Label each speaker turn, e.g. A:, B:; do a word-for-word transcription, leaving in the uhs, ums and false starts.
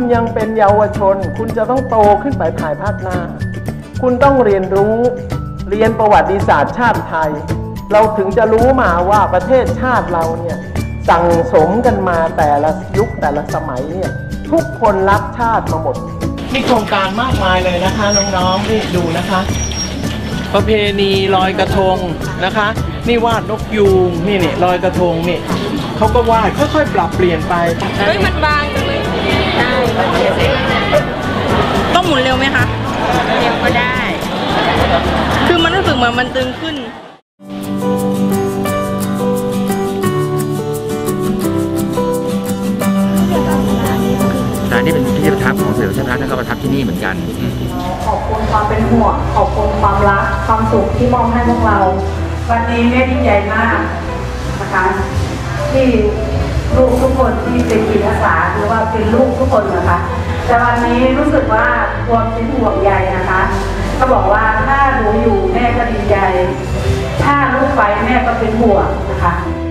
A: ยังเป็นเยาวชนคุณจะต้องโตขึ้นไปภายภาคหน้าคุณต้องเรียนรู้เรียนประวัติศาสตร์ชาติไทยเราถึงจะรู้มาว่าประเทศชาติเราเนี่ยสั่งสมกันมาแต่ละยุคแต่ละสมัยเนี่ยทุกคนรักชาติมาหมดมีโครงการมากมายเลยนะคะน้องๆนี่ดูนะคะประเพณีลอยกระทงนะคะนี่วาดนกยูงนี่นี่ลอยกระทงนี่เขาก็วาดค่อยๆปรับเปลี่ยนไป
B: เฮ้ยมันบางจังเลยได้ต้องหมุนเร็วไหมคะเร็วก็ได้คือมันรู้สึกเหมือนมันตึงขึ้น
C: ร้านนี้เป็นพิพิธภัณฑ์ของเสด็จพระท่านก็ประทับที่นี่เหมือนกัน
D: ขอบคุณความเป็นห่วงขอบคุณความรักความสุขที่มอบให้พวกเราวันนี้แม่ดีใจมากนะคะที่ลูกทุกคนที่เป็นจิตอาสาหรือว่าเป็นลูกทุกคนนะคะแต่วันนี้รู้สึกว่าความเป็นห่วงใยนะคะก็บอกว่าถ้าหนูอยู่แม่ก็ดีใจถ้าลูกไปแม่ก็เป็นห่วงนะคะ